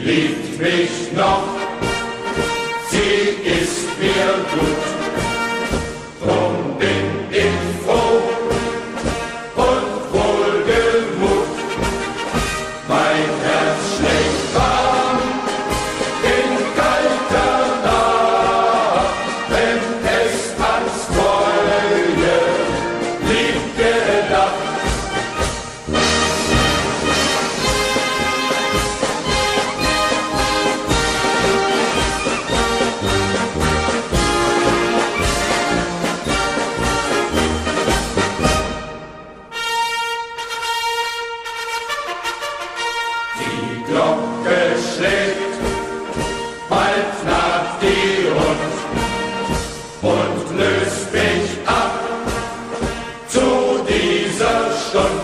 liebt mich noch, sie ist mir gut, drum bin ich froh und wohlgemut. Mein Herz schlägt warm in kalter Nacht, wenn es ans treue Lieb gedacht. Die Glocke schlägt, bald naht die Rund und löst mich ab zu dieser Stunde.